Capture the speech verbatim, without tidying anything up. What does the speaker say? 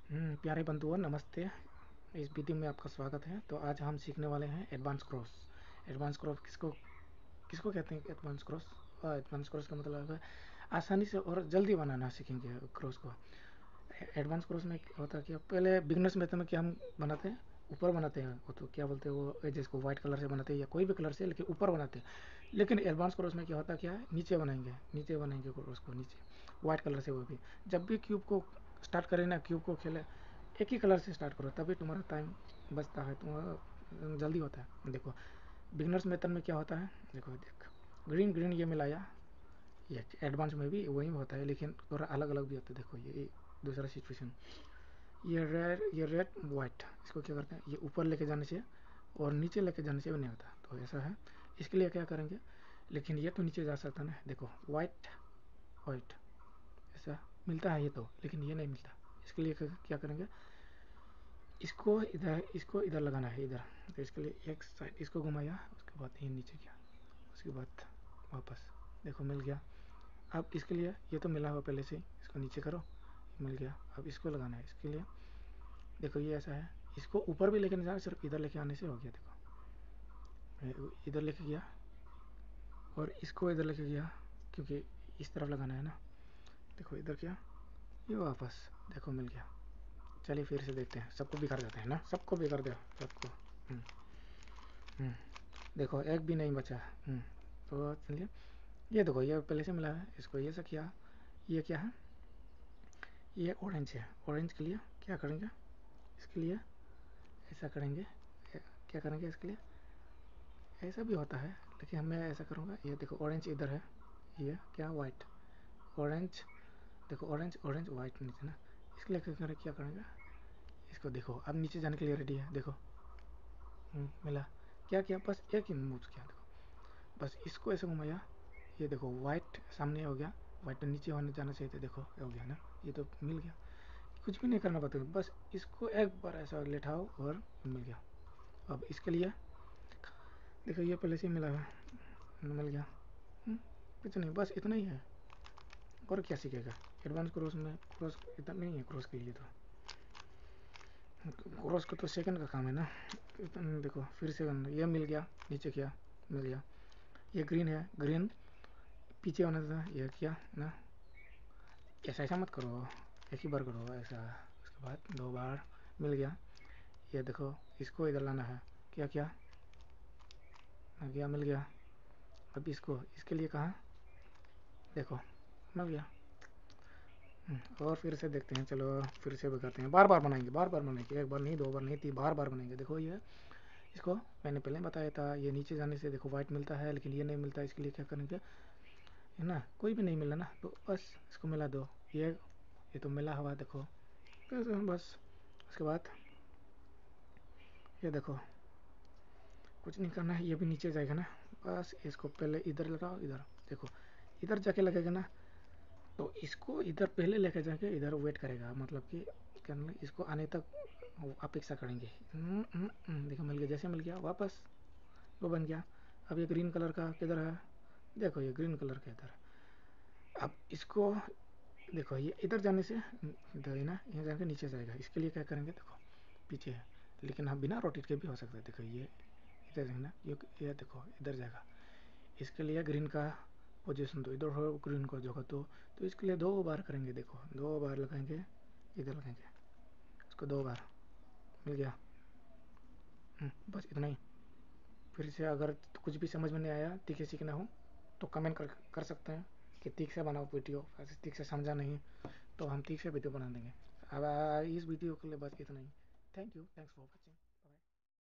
हम्म, प्यारे बंधुओं नमस्ते। इस वीडियो में आपका स्वागत है। तो आज हम सीखने वाले हैं एडवांस क्रॉस। एडवांस क्रॉस किसको किसको कहते हैं? एडवांस क्रॉस और एडवांस क्रॉस का मतलब है आसानी से और जल्दी बनाना सीखेंगे क्रॉस को। एडवांस क्रॉस में होता है कि पहले बिगनर्स मेथड में क्या हम बनाते हैं, ऊपर बनाते हैं, वो तो क्या बोलते हैं, वो एजेस को वाइट कलर से बनाते हैं या कोई भी कलर से, लेकिन ऊपर बनाते हैं। लेकिन एडवांस क्रॉस में क्या होता है, क्या है, नीचे बनाएंगे, नीचे बनाएंगे क्रॉस को नीचे वाइट कलर से। वो भी जब भी क्यूब को स्टार्ट करें ना, क्यूब को खेले एक ही कलर से स्टार्ट करो, तभी तुम्हारा टाइम बचता है, तुम्हारा जल्दी होता है। देखो बिगनर्स मेथड में क्या होता है, देखो देख ग्रीन ग्रीन ये मिलाया, ये एडवांस में भी वही होता है, लेकिन थोड़ा अलग अलग भी होता है। देखो ये दूसरा सिचुएशन, ये रेड ये रेड वाइट, इसको क्या करते हैं, ये ऊपर लेके जाने से और नीचे लेके जाने से भी नहीं होता, तो ऐसा है। इसके लिए क्या करेंगे, लेकिन ये तो नीचे जा सकता है ना, देखो वाइट वाइट ऐसा मिलता है ये तो, लेकिन ये नहीं मिलता। इसके लिए क्या करेंगे, इसको इधर इसको इधर लगाना है इधर। तो इसके लिए एक साइड इसको घुमाया, उसके बाद ये नीचे किया, उसके बाद वापस, देखो मिल गया। अब इसके लिए ये तो मिला हुआ पहले से ही, इसको नीचे करो, मिल गया। अब इसको लगाना है, इसके लिए देखो ये ऐसा है, इसको ऊपर भी लेके नहीं जाना, सिर्फ इधर लेके आने से हो गया। देखो इधर लेके गया और इसको इधर लेके गया, क्योंकि इस तरफ लगाना है ना। देखो इधर किया, ये वापस, देखो मिल गया। चलिए फिर से देखते हैं, सबको बिगाड़ देते हैं ना, सबको बिगाड़ दो सबको। हम्म, हम्म, देखो एक भी नहीं बचा। हम्म, तो चलिए ये देखो, ये पहले से मिला है, इसको ये से किया। ये क्या है, ये ऑरेंज है। ऑरेंज के लिए क्या करेंगे, इसके लिए ऐसा करेंगे, क्या करेंगे इसके लिए, ऐसा भी होता है, लेकिन मैं ऐसा करूँगा। ये देखो ऑरेंज इधर है, ये क्या वाइट, ऑरेंज, देखो ऑरेंज ऑरेंज वाइट नीचे ना। इसके लिए क्या करें, क्या करेंगे, इसको देखो अब नीचे जाने के लिए रेडी है। देखो हम्म, मिला, क्या किया, बस एक ही मूव किया। देखो बस इसको ऐसे घुमाया, ये देखो वाइट सामने हो गया, वाइट नीचे होने जाना चाहिए था, देखो हो गया ना, ये तो मिल गया। कुछ भी नहीं करना पड़ता, बस इसको एक बार ऐसा लेटाओ और मिल गया। अब इसके लिए देखो ये पहले से मिला है, मिल गया। हम्म, कुछ नहीं, बस इतना ही है। और क्या सीखेगा एडवांस क्रॉस में, क्रॉस इतना नहीं है क्रॉस के लिए तो, क्रॉस का तो सेकंड का काम है ना। इतना देखो फिर से ये मिल गया, नीचे किया, मिल गया। ये ग्रीन है, ग्रीन पीछे होना था, ये किया ना। ऐसा ऐसा मत करो, एक ही बार करो ऐसा, उसके बाद दो बार, मिल गया। ये देखो इसको इधर लाना है, क्या क्या आ गया, मिल गया। अब इसको इसके लिए कहाँ, देखो मिल गया। हम्म, और फिर से देखते हैं, चलो फिर से भी करते हैं, बार बार बनाएंगे, बार बार बनाएंगे, एक बार नहीं, दो बार नहीं, तीन बार बार बनाएंगे। देखो ये इसको मैंने पहले बताया था, ये नीचे जाने से देखो वाइट मिलता है, लेकिन ये नहीं मिलता। इसके लिए क्या करेंगे, है ना, कोई भी नहीं मिला ना, तो बस इसको मिला दो। ये ये तो मिला हुआ, देखो बस। उसके बाद ये देखो कुछ नहीं करना है, ये भी नीचे जाएगा ना, बस इसको पहले इधर लगाओ, इधर देखो, इधर जाके लगेगा ना, तो इसको इधर पहले लेकर जाके इधर वेट करेगा, मतलब कि करने इसको आने तक अपेक्षा करेंगे। हम्म, हम्म, हम्म, देखो मिल गया, जैसे मिल गया वापस वो बन गया। अब ये ग्रीन कलर का किधर है, देखो ये ग्रीन कलर का इधर। अब इसको देखो, ये इधर जाने से इधर ही ना, यहाँ जाके नीचे जाएगा। इसके लिए क्या करेंगे, देखो पीछे है, लेकिन हम बिना रोटेट के भी हो सकता है। देखो ये इधर है ना, ये ये देखो इधर जाएगा। इसके लिए ग्रीन का पोजीशन तो इधर हो, ग्रीन को जगह तो तो इसके लिए दो बार करेंगे। देखो दो बार लगाएंगे, इधर लगाएंगे, इसको दो बार, मिल गया। हम्म, बस इतना ही। फिर से अगर कुछ भी समझ में नहीं आया, तीखे सीखना हो तो कमेंट कर कर सकते हैं कि तीख से बनाओ वीडियो, ऐसे तीख से समझा नहीं तो हम तीख से वीडियो बना देंगे। अब आ, इस वीडियो के लिए बस इतना ही। Thank you, thanks for watching.